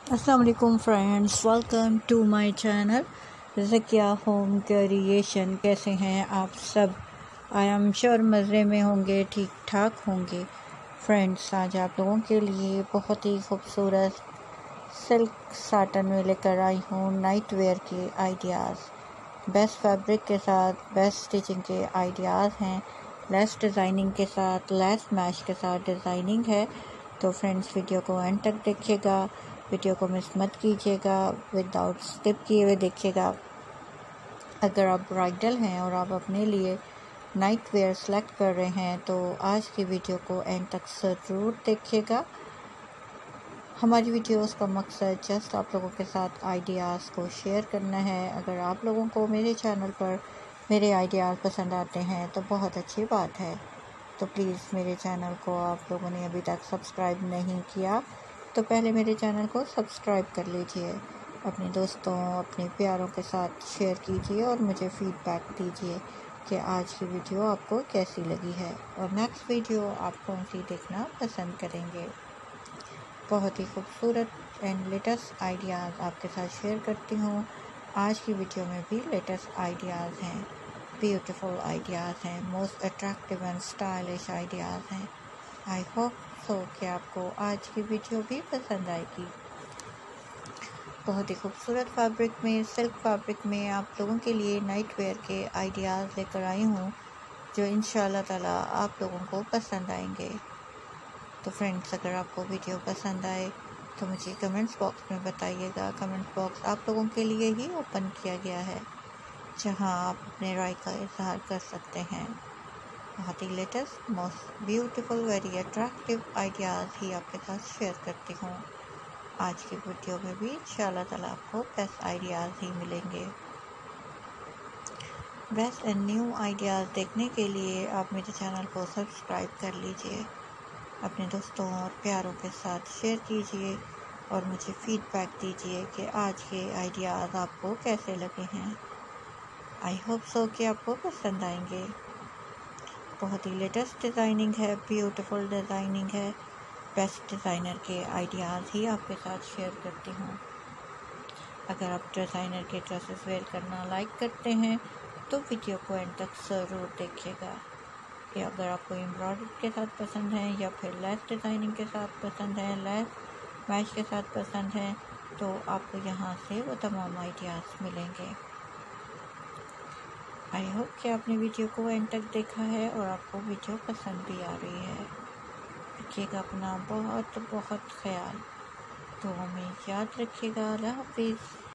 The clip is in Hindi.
अस्सलाम वालेकुम friends, welcome to my channel Zakia home creation. कैसे हैं आप सब? आई एम श्योर मज़े में होंगे, ठीक ठाक होंगे। फ्रेंड्स, आज आप लोगों के लिए बहुत ही खूबसूरत सिल्क साटन में लेकर आई हूँ नाइट वेयर के आइडियाज़। बेस्ट फैब्रिक के साथ बेस्ट स्टिचिंग के आइडियाज़ हैं। लेस डिज़ाइनिंग के साथ, लेस मैश के साथ डिज़ाइनिंग है। तो फ्रेंड्स, वीडियो को एंड तक देखिएगा, वीडियो को मिस मत कीजिएगा, विदाउट स्किप किए हुए देखिएगा। अगर आप ब्राइडल हैं और आप अपने लिए नाइट वेयर सेलेक्ट कर रहे हैं तो आज की वीडियो को एंड तक ज़रूर देखिएगा। हमारी वीडियोस का मकसद जस्ट आप लोगों के साथ आइडियाज़ को शेयर करना है। अगर आप लोगों को मेरे चैनल पर मेरे आइडियाज़ पसंद आते हैं तो बहुत अच्छी बात है। तो प्लीज़ मेरे चैनल को आप लोगों ने अभी तक सब्सक्राइब नहीं किया तो पहले मेरे चैनल को सब्सक्राइब कर लीजिए। अपने दोस्तों, अपने प्यारों के साथ शेयर कीजिए और मुझे फीडबैक दीजिए कि आज की वीडियो आपको कैसी लगी है और नेक्स्ट वीडियो आप कौन सी देखना पसंद करेंगे। बहुत ही खूबसूरत एंड लेटेस्ट आइडियाज़ आपके साथ शेयर करती हूँ। आज की वीडियो में भी लेटेस्ट आइडियाज़ हैं, ब्यूटीफुल आइडियाज़ हैं, most attractive and stylish ideas हैं। आई होप सो कि आपको आज की वीडियो भी पसंद आएगी। बहुत ही खूबसूरत फैब्रिक में, सिल्क फैब्रिक में आप लोगों के लिए नाइट वेयर के आइडियाज़ लेकर आई हूँ जो इंशाल्लाह ताला आप लोगों को पसंद आएंगे। तो फ्रेंड्स, अगर आपको वीडियो पसंद आए तो मुझे कमेंट्स बॉक्स में बताइएगा। कमेंट बॉक्स आप लोगों के लिए ही ओपन किया गया है जहां आप अपने राय का इजहार कर सकते हैं। बहुत ही latest, most beautiful, very attractive ideas ही आपके साथ शेयर करती हूँ। आज की वीडियो में भी इंशाल्लाह ताला आपको बेस्ट आइडियाज़ ही मिलेंगे। बेस्ट एंड न्यू आइडियाज़ देखने के लिए आप मेरे चैनल को सब्सक्राइब कर लीजिए, अपने दोस्तों और प्यारों के साथ शेयर कीजिए और मुझे फीडबैक दीजिए कि आज के आइडियाज़ आपको कैसे लगे हैं। आई होप सो कि आपको पसंद आएंगे। बहुत ही लेटेस्ट डिज़ाइनिंग है, ब्यूटीफुल डिज़ाइनिंग है। बेस्ट डिज़ाइनर के आइडियाज़ ही आपके साथ शेयर करती हूँ। अगर आप डिज़ाइनर के ड्रेसेस वेयर करना लाइक करते हैं तो वीडियो को एंड तक ज़रूर देखिएगा। कि अगर आपको एम्ब्रॉयडरी के साथ पसंद है या फिर लेस डिज़ाइनिंग के साथ पसंद है, लेस मैच के साथ पसंद है, तो आपको यहाँ से वो तमाम आइडियाज़ मिलेंगे। आई होप कि आपने वीडियो को एंड तक देखा है और आपको वीडियो पसंद भी आ रही है। रखिएगा अपना बहुत बहुत ख्याल, तो हमें याद रखिएगा। अल्लाह हाफिज़।